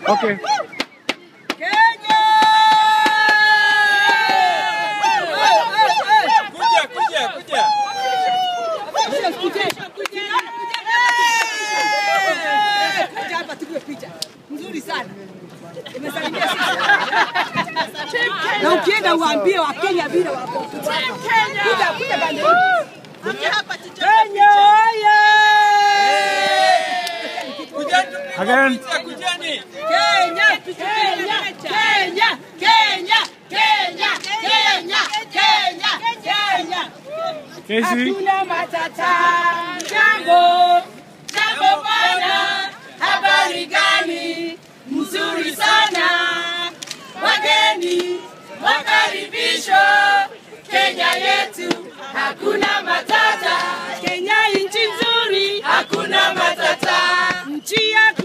Okay. Mzuri sana. Imesalimia sisi. Na ukienda uambie wa Kenya vile wako. Kuja bande. Hapa Again. Kujani. Kenya. Hakuna matata. Jambo bwana. Habari gani? Mzuri sana. Wageni wakaribisho Kenya yetu. Hakuna matata. Kenya nchi nzuri. Hakuna matata. Nchi ya